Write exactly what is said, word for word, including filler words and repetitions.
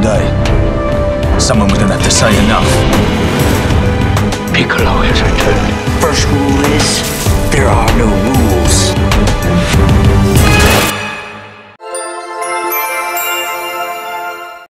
day, someone was going to have to say enough. Piccolo has returned. First rule is